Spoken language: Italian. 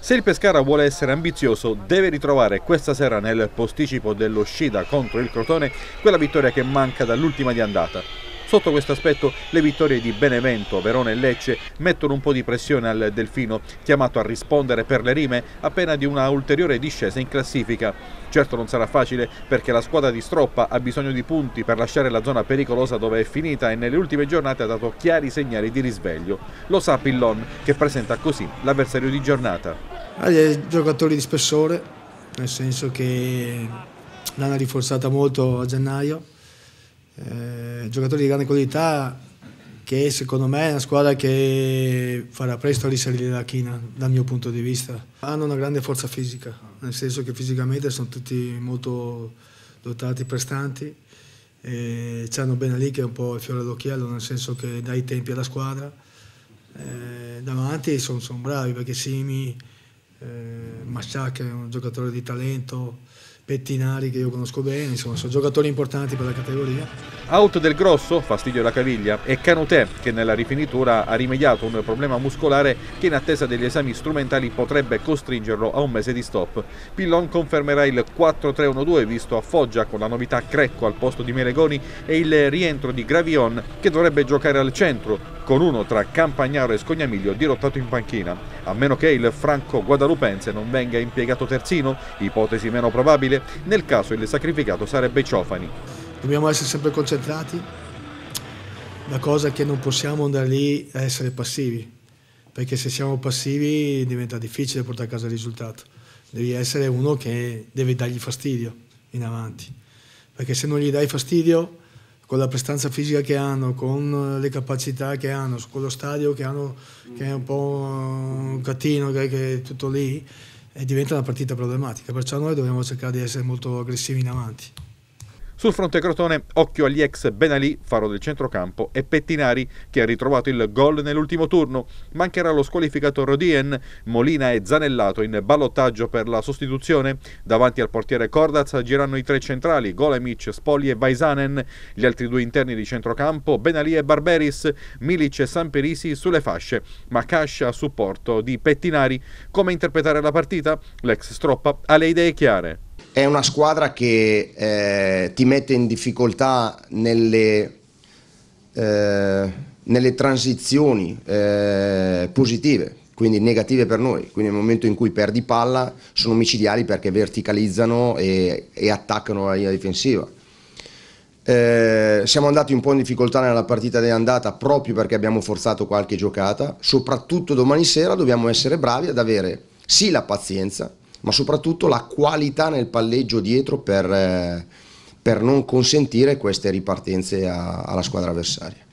Se il Pescara vuole essere ambizioso, deve ritrovare questa sera nel posticipo dello Scida contro il Crotone quella vittoria che manca dall'ultima di andata. Sotto questo aspetto le vittorie di Benevento, Verona e Lecce mettono un po' di pressione al Delfino, chiamato a rispondere per le rime a pena di una ulteriore discesa in classifica. Certo non sarà facile perché la squadra di Stroppa ha bisogno di punti per lasciare la zona pericolosa dove è finita e nelle ultime giornate ha dato chiari segnali di risveglio. Lo sa Pillon, che presenta così l'avversario di giornata. Ha dei giocatori di spessore, nel senso che l'hanno rinforzata molto a gennaio. Giocatori di grande qualità che secondo me è una squadra che farà presto a risalire la china dal mio punto di vista. Hanno una grande forza fisica, nel senso che fisicamente sono tutti molto dotati, prestanti. C'hanno Benalì che è un po' il fiore all'occhiello, nel senso che dà i tempi alla squadra. Davanti sono bravi perché Simi, Masciac è un giocatore di talento, Pettinari che io conosco bene, insomma sono giocatori importanti per la categoria. Out del Grosso, fastidio alla caviglia, e Canutè che nella rifinitura ha rimediato un problema muscolare che in attesa degli esami strumentali potrebbe costringerlo a un mese di stop. Pillon confermerà il 4-3-1-2 visto a Foggia con la novità Crecco al posto di Melegoni e il rientro di Gravion che dovrebbe giocare al centro con uno tra Campagnaro e Scognamiglio dirottato in panchina, a meno che il franco guadalupense non venga impiegato terzino, ipotesi meno probabile. Nel caso il sacrificato sarebbe Ciofani. Dobbiamo essere sempre concentrati, la cosa è che non possiamo andare lì a essere passivi, perché se siamo passivi diventa difficile portare a casa il risultato. Devi essere uno che deve dargli fastidio in avanti, perché se non gli dai fastidio, con la prestanza fisica che hanno, con le capacità che hanno, con lo stadio che hanno, che è un po' un catino, che è tutto lì, diventa una partita problematica, perciò noi dobbiamo cercare di essere molto aggressivi in avanti. Sul fronte Crotone, occhio agli ex Benalì, faro del centrocampo, e Pettinari, che ha ritrovato il gol nell'ultimo turno. Mancherà lo squalificato Rodien, Molina e Zanellato in ballottaggio per la sostituzione. Davanti al portiere Cordaz agiranno i tre centrali, Golemic, Spogli e Vaisanen. Gli altri due interni di centrocampo, Benalì e Barberis, Milic e Samperisi sulle fasce, Macash a supporto di Pettinari. Come interpretare la partita? L'ex Stroppa ha le idee chiare. È una squadra che ti mette in difficoltà nelle transizioni positive, quindi negative per noi. Quindi nel momento in cui perdi palla sono micidiali perché verticalizzano e attaccano la linea difensiva. Siamo andati un po' in difficoltà nella partita di andata proprio perché abbiamo forzato qualche giocata. Soprattutto domani sera dobbiamo essere bravi ad avere sì la pazienza, ma soprattutto la qualità nel palleggio dietro per non consentire queste ripartenze alla squadra avversaria.